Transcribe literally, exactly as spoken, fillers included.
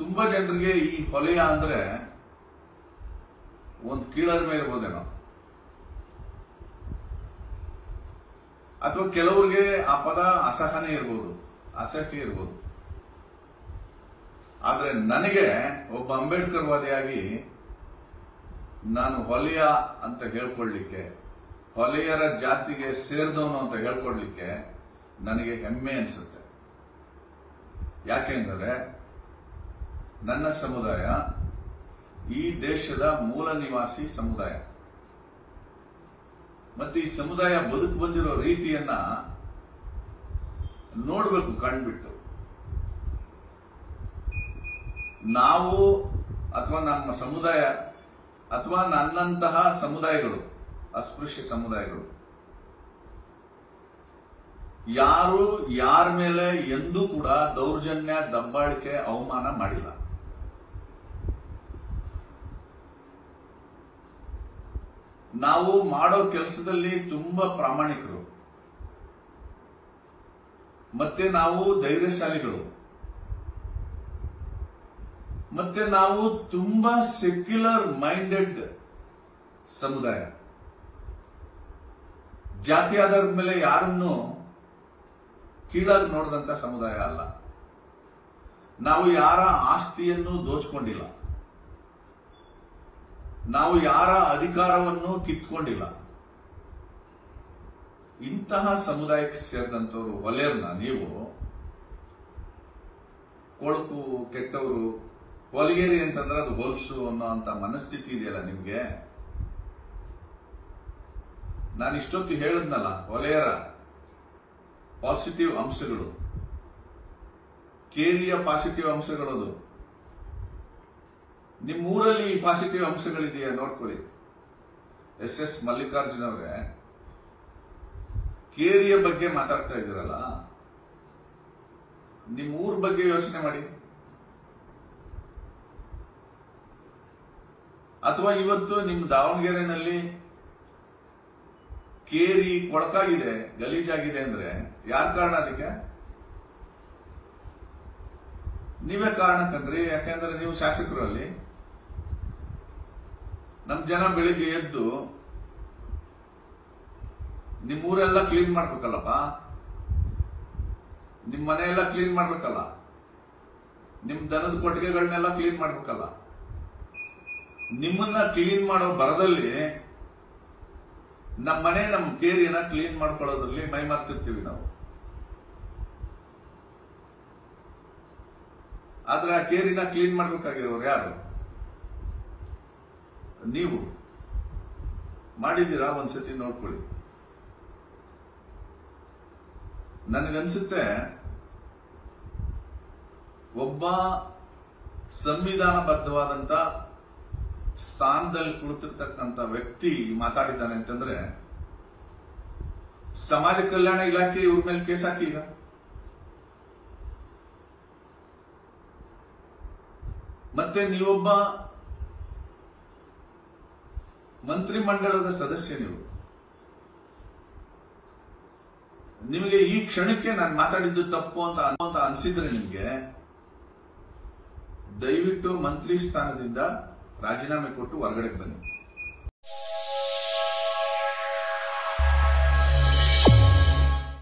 ತುಂಬಾ ಜನರಿಗೆ ಈ ಹೊಲೆಯ ಅಂದ್ರೆ ಒಂದು ಕೀಳರಿಮೆ ಇರ್ಬೋದೇನೋ, ಅಥವಾ ಕೆಲವರಿಗೆ ಆ ಪದ ಅಸಹನೆ ಇರ್ಬೋದು, ಅಸಹ್ಯ ಇರ್ಬೋದು. ಆದ್ರೆ ನನಗೆ ಒಬ್ಬ ಅಂಬೇಡ್ಕರ್ ವಾದಿಯಾಗಿ ನಾನು ಹೊಲೆಯ ಅಂತ ಹೇಳ್ಕೊಳ್ಲಿಕ್ಕೆ, ಹೊಲೆಯರ ಜಾತಿಗೆ ಸೇರಿದವನು ಅಂತ ಹೇಳ್ಕೊಡ್ಲಿಕ್ಕೆ ನನಗೆ ಹೆಮ್ಮೆ ಅನ್ಸುತ್ತೆ. ಯಾಕೆಂದರೆ ನನ್ನ ಸಮುದಾಯ ಈ ದೇಶದ ಮೂಲ ನಿವಾಸಿ ಸಮುದಾಯ. ಮತ್ತೆ ಈ ಸಮುದಾಯ ಬದುಕು ಬಂದಿರೋ ರೀತಿಯನ್ನ ನೋಡ್ಬೇಕು ಕಣ್ಬಿಟ್ಟು. ನಾವು ಅಥವಾ ನಮ್ಮ ಸಮುದಾಯ ಅಥವಾ ನನ್ನಂತಹ ಸಮುದಾಯಗಳು, ಅಸ್ಪೃಶ್ಯ ಸಮುದಾಯಗಳು, ಯಾರು ಯಾರ ಮೇಲೆ ಎಂದೂ ಕೂಡ ದೌರ್ಜನ್ಯ, ದಬ್ಬಾಳಿಕೆ, ಅವಮಾನ ಮಾಡಿಲ್ಲ. ನಾವು ಮಾಡೋ ಕೆಲಸದಲ್ಲಿ ತುಂಬಾ ಪ್ರಾಮಾಣಿಕರು, ಮತ್ತೆ ನಾವು ಧೈರ್ಯಶಾಲಿಗಳು, ಮತ್ತೆ ನಾವು ತುಂಬಾ ಸೆಕ್ಯುಲರ್ ಮೈಂಡೆಡ್ ಸಮುದಾಯ. ಜಾತಿ ಆಧಾರದ ಮೇಲೆ ಯಾರನ್ನು ಕೀಳಾಗಿ ನೋಡಿದಂತ ಸಮುದಾಯ ಅಲ್ಲ. ನಾವು ಯಾರ ಆಸ್ತಿಯನ್ನು ದೋಚಿಕೊಂಡಿಲ್ಲ, ನಾವು ಯಾರ ಅಧಿಕಾರವನ್ನು ಕಿತ್ಕೊಂಡಿಲ್ಲ. ಇಂತಹ ಸಮುದಾಯಕ್ಕೆ ಸೇರಿದಂತವರು ಹೊಲೆಯರ್ನ ನೀವು ಕೊಳಕು, ಕೆಟ್ಟವರು, ಹೊಲಗೇರಿ ಅಂತಂದ್ರೆ ಅದು ಹೊಲ್ಸು ಅನ್ನೋ ಅಂತ ಮನಸ್ಥಿತಿ ಇದೆಯಲ್ಲ ನಿಮ್ಗೆ. ನಾನು ಇಷ್ಟೊತ್ತು ಹೇಳಿದ್ನಲ್ಲ, ಹೊಲೆಯರ ಪಾಸಿಟಿವ್ ಅಂಶಗಳು, ಕೇರಿಯ ಪಾಸಿಟಿವ್ ಅಂಶಗಳದು. ನಿಮ್ಮೂರಲ್ಲಿ ಈ ಪಾಸಿಟಿವ್ ಅಂಶಗಳಿದೆಯಾ ನೋಡ್ಕೊಳ್ಳಿ. ಎಸ್ ಎಸ್ ಮಲ್ಲಿಕಾರ್ಜುನ್ ಅವರೇ, ಕೇರಿಯ ಬಗ್ಗೆ ಮಾತಾಡ್ತಾ ಇದ್ದೀರಲ್ಲ, ನಿಮ್ಮ ಊರ ಬಗ್ಗೆ ಯೋಚನೆ ಮಾಡಿ. ಅಥವಾ ಇವತ್ತು ನಿಮ್ಮ ದಾವಣಗೆರೆನಲ್ಲಿ ಕೇರಿ ಕೊಳಕಾಗಿದೆ, ಗಲೀಜಾಗಿದೆ ಅಂದ್ರೆ ಯಾರ ಕಾರಣ? ಅದಕ್ಕೆ ನೀವೇ ಕಾರಣ ಕಣ್ರಿ. ಯಾಕೆಂದ್ರೆ ನೀವು ಶಾಸಕರು ಅಲ್ಲಿ. ನಮ್ ಜನ ಬೆಳಿಗ್ಗೆ ಎದ್ದು ನಿಮ್ಮೂರೆಲ್ಲ ಕ್ಲೀನ್ ಮಾಡ್ಬೇಕಲ್ಲಪ್ಪ, ನಿಮ್ ಮನೆಯೆಲ್ಲ ಕ್ಲೀನ್ ಮಾಡ್ಬೇಕಲ್ಲ, ನಿಮ್ ದನದ ಕೊಟ್ಟಿಗೆಗಳನ್ನೆಲ್ಲ ಕ್ಲೀನ್ ಮಾಡ್ಬೇಕಲ್ಲ. ನಿಮ್ಮನ್ನ ಕ್ಲೀನ್ ಮಾಡೋ ಬರದಲ್ಲಿ ನಮ್ಮ ಮನೆ, ನಮ್ಮ ಕೇರಿಯನ್ನ ಕ್ಲೀನ್ ಮಾಡ್ಕೊಳ್ಳೋದ್ರಲ್ಲಿ ಮೈ ಮಾಡ್ತಿರ್ತೀವಿ ನಾವು. ಆದ್ರೆ ಆ ಕೇರಿನ ಕ್ಲೀನ್ ಮಾಡ್ಬೇಕಾಗಿರೋರು ಯಾರು? ನೀವು ಮಾಡಿದ್ದೀರಾ? ಒಂದ್ಸತಿ ನೋಡ್ಕೊಳ್ಳಿ. ನನಗನ್ಸುತ್ತೆ ಒಬ್ಬ ಸಂವಿಧಾನಬದ್ಧವಾದಂತ ಸ್ಥಾನದಲ್ಲಿ ಕುಳಿತಿರ್ತಕ್ಕಂಥ ವ್ಯಕ್ತಿ ಮಾತಾಡಿದ್ದಾನೆ ಅಂತಂದ್ರೆ ಸಮಾಜ ಕಲ್ಯಾಣ ಇಲಾಖೆ ಇವ್ರ ಮೇಲೆ ಕೇಸ್ ಹಾಕಿ. ಈಗ ಮತ್ತೆ ನೀವೊಬ್ಬ ಮಂತ್ರಿಮಂಡಲದ ಸದಸ್ಯ, ನೀವು ನಿಮಗೆ ಈ ಕ್ಷಣಕ್ಕೆ ನಾನು ಮಾತಾಡಿದ್ದು ತಪ್ಪು ಅಂತ ಅಂತ ಅನ್ಸಿದ್ರೆ ನಿಮ್ಗೆ ದಯವಿಟ್ಟು ಮಂತ್ರಿ ಸ್ಥಾನದಿಂದ ರಾಜೀನಾಮೆ ಕೊಟ್ಟು ಹೊರಗಡೆ ಬನ್ನಿ.